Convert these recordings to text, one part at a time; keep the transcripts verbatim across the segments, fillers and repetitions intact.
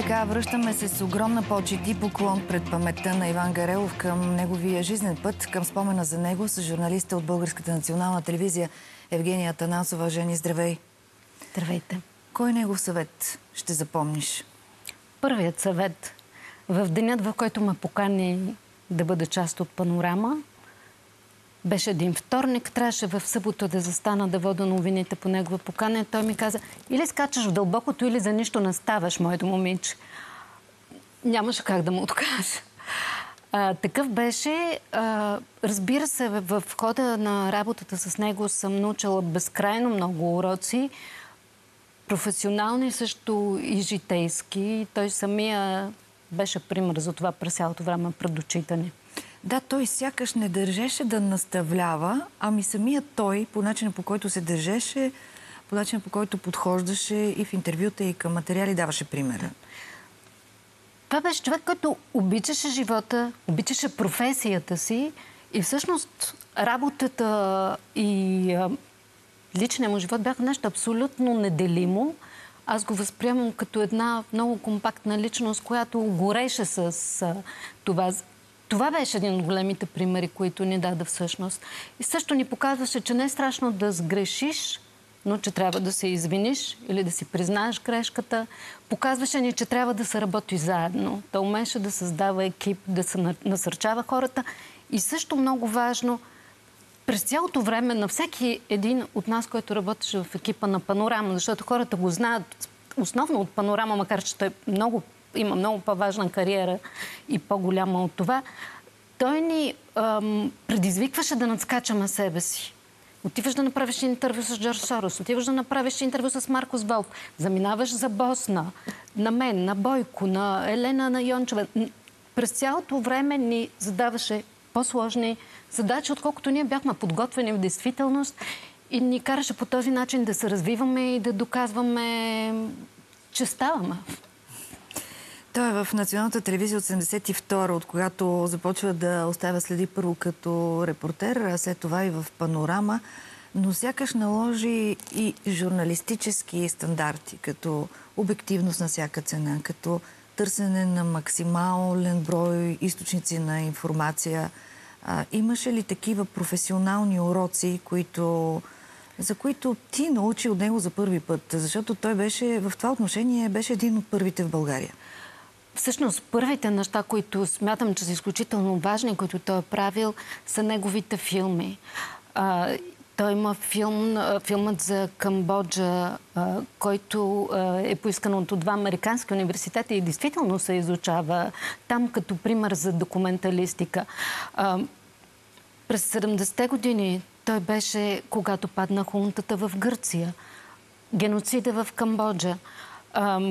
така, връщаме се с огромна почит и поклон пред паметта на Иван Гарелов към неговия жизнен път, към спомена за него с журналиста от Българската национална телевизия Евгения Атанасова. Жени, здравей! Здравейте! Кой негов съвет ще запомниш? Първият съвет. В денят, в който ме покани да бъда част от Панорама, беше един вторник, трябваше в събота да застана да вода новините по негова покана. Той ми каза: или скачаш в дълбокото, или за нищо не ставаш, моето момиче. Нямаше как да му откажа. А, такъв беше. А, разбира се, в хода на работата с него съм научила безкрайно много уроци. Професионални, също и житейски. Той самия беше пример за това през цялото време пред очите ни. Да, той сякаш не държеше да наставлява, ами самият той, по начина по който се държеше, по начина по който подхождаше и в интервюта, и към материали, даваше примера. Това беше човек, който обичаше живота, обичаше професията си и всъщност работата и а, личният му живот бяха нещо абсолютно неделимо. Аз го възприемам като една много компактна личност, която гореше с а, това. Това беше един от големите примери, които ни даде всъщност. И също ни показваше, че не е страшно да сгрешиш, но че трябва да се извиниш или да си признаеш грешката. Показваше ни, че трябва да се работи заедно. Той умеше да създава екип, да се насърчава хората. И също много важно, през цялото време на всеки един от нас, който работеше в екипа на Панорама, защото хората го знаят основно от Панорама, макар че той много има много по-важна кариера и по-голяма от това, той ни ам, предизвикваше да надскачаме себе си. Отиваш да направиш интервю с Джордж Сорос, отиваш да направиш интервю с Маркус Волф, заминаваш за Босна, на мен, на Бойко, на Елена, на Йончева. През цялото време ни задаваше по-сложни задачи, отколкото ние бяхме подготвени в действителност и ни караше по този начин да се развиваме и да доказваме, че ставаме. Той е в Националната телевизия от седемдесет и втора, от когато започва да оставя следи първо като репортер, а след това и в Панорама, но сякаш наложи и журналистически стандарти, като обективност на всяка цена, като търсене на максимален брой източници на информация. А, имаше ли такива професионални уроци, които, за които ти научи от него за първи път? Защото той беше, в това отношение беше един от първите в България. Всъщност, първите неща, които смятам, че са изключително важни, които той е правил, са неговите филми. А, той има филм, филмът за Камбоджа, а, който а, е поискан от два американски университета и действително се изучава там като пример за документалистика. А, през седемдесетте години той беше, когато падна хунтата в Гърция, геноцида в Камбоджа, а,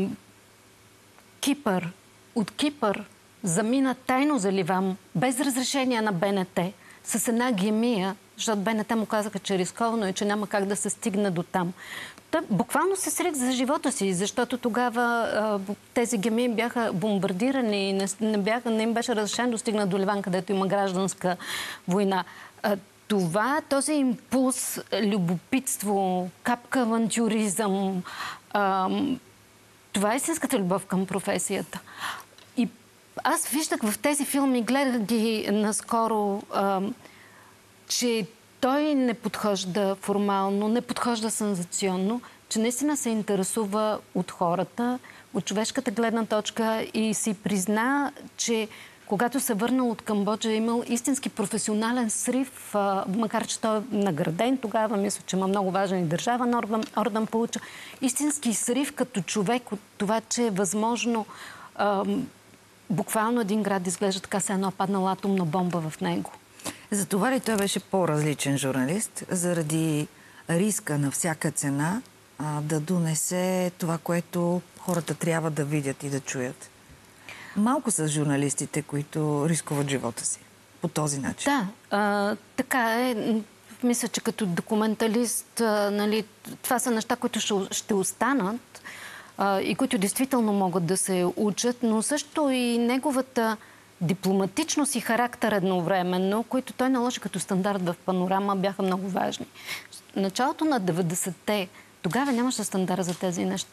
Кипър. От Кипър замина тайно за Ливан, без разрешение на Б Н Т, с една гемия, защото Б Н Т му казаха, че е рисковано и че няма как да се стигне до там. Той буквално се срик за живота си, защото тогава а, тези гемии бяха бомбардирани и не, не, бяха, не им беше разрешено да стигнат до Ливан, където има гражданска война. А, това, този импулс, любопитство, капка авантюризъм, а, това е истинската любов към професията. И аз виждах в тези филми, гледах ги наскоро, а, че той не подхожда формално, не подхожда сензационно, че наистина се интересува от хората, от човешката гледна точка и си призна, че когато се върнал от Камбоджа, е имал истински професионален срив, а, макар че той е награден тогава, мисля, че има много важен и държавен орден, орден получа. Истински срив като човек от това, че е възможно а, буквално един град да изглежда така, се едно паднала атомна бомба в него. Затова ли той беше по-различен журналист? Заради риска на всяка цена а, да донесе това, което хората трябва да видят и да чуят? Малко са журналистите, които рискуват живота си по този начин. Да, а, така е. Мисля, че като документалист, а, нали, това са неща, които ще, ще останат а, и които действително могат да се учат, но също и неговата дипломатичност и характер едновременно, които той наложи като стандарт в Панорама, бяха много важни. Началото на деветдесетте, тогава нямаше стандарт за тези неща.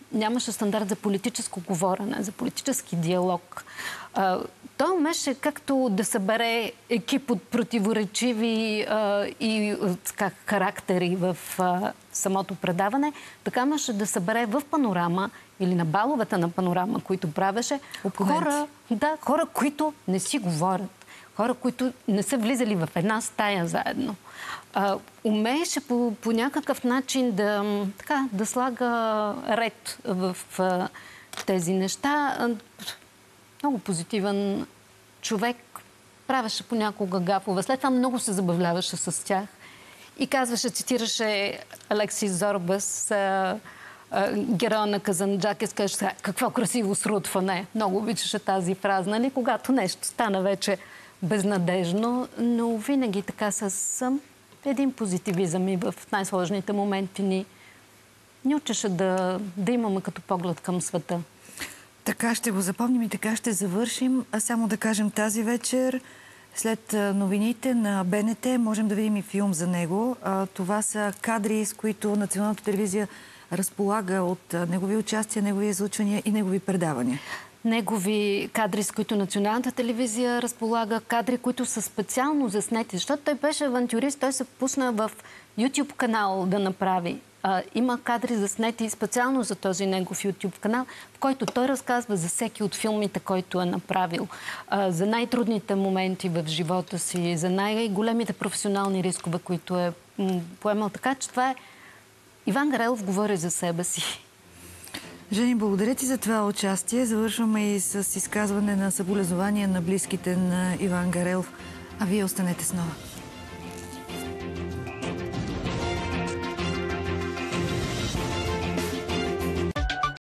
нямаше стандарт за политическо говорене, за политически диалог. А, той умеше както да събере екип от противоречиви а, и така, характери в а, самото предаване, така имаше да събере в Панорама или на баловете на Панорама, които правеше, хора, да, хора, които не си говорят. Хора, които не са влизали в една стая заедно. А, умееше по, по някакъв начин да, така, да слага ред в а, тези неща. А, много позитивен човек. Правеше понякога гафове. След това много се забавляваше с тях. И казваше, цитираше Алексис Зорбас, а, а, героя на Казанджакис, казваше, какво красиво срутване. Много обичаше тази фраза, нали? Когато нещо стана вече безнадежно, но винаги така с един позитивизъм и в най-сложните моменти ни, ни учеше да, да имаме като поглед към света. Така ще го запомним и така ще завършим. А само да кажем, тази вечер, след новините на Б Н Т, можем да видим и филм за него. Това са кадри, с които Националната телевизия разполага от негови участия, негови излъчвания и негови предавания. Негови кадри, с които Националната телевизия разполага, кадри, които са специално заснети, защото той беше авантюрист, той се пусна в YouTube канал да направи. А, има кадри заснети специално за този негов YouTube канал, в който той разказва за всеки от филмите, който е направил, а, за най-трудните моменти в живота си, за най-големите професионални рискове, които е поемал. Така че това е... Иван Гарелов говори за себе си. Жени, благодаря ти за това участие. Завършваме и с изказване на съболезнования на близките на Иван Гарелов. А вие останете с Нова.